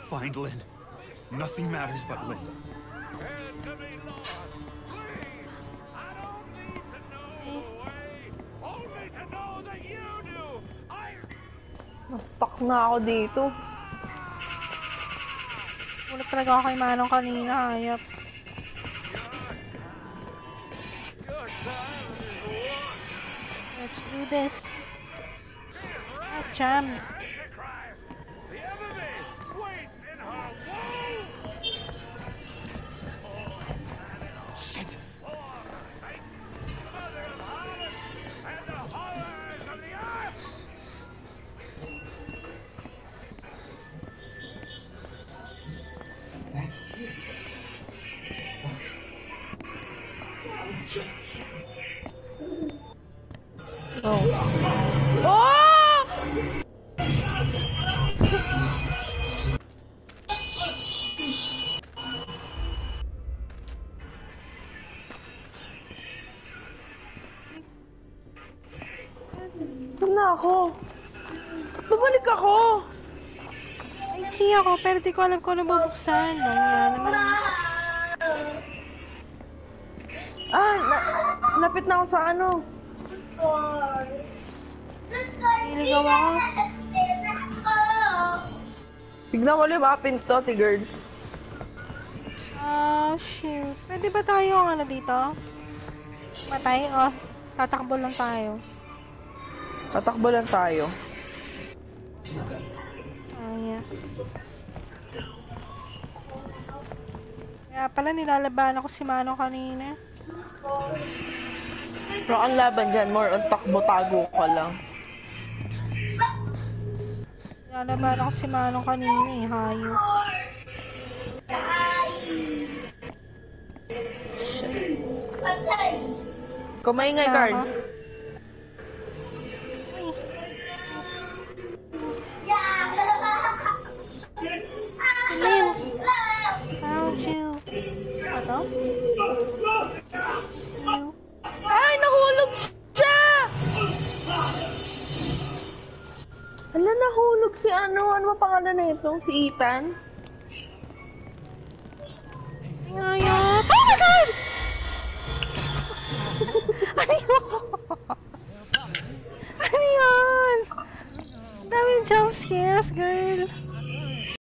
find Lynn. Nothing matters but Lynn. Na-stuck na ako dito. Ulit talaga ako kay Manong kanina, hayop. Let's do this. Ah, jammed. Shit! Oh! Oh! Saan na ako? Babalik ako! Ay, key ako, pero di ko alam kung ano bubuksan. Ganyan naman. Lapit na ako sa ano. Niligaw ako. Tignan mo ulit mga pinto, tigard. Ah, shoot. Pwede ba tayo ang ano dito? Matay? O, tatakbo lang tayo. Tatakbo lang tayo. Ay, kaya pala nilalaban ako si Manong kanina. Pero ang laban dyan, more on takbo-tago ka lang. Nilalaban ako si Manong kanina eh, hayop. Kumaingay, guard. Uy. Lynn! Found you. Ano? See you. Ay, nahulog siya! Hala, nahulog si ano? Ano ba pangalan na ito? Si Ethan? Hayop! Oh my God! Ano yun? Ano yun? Ang daming jump scares, girl.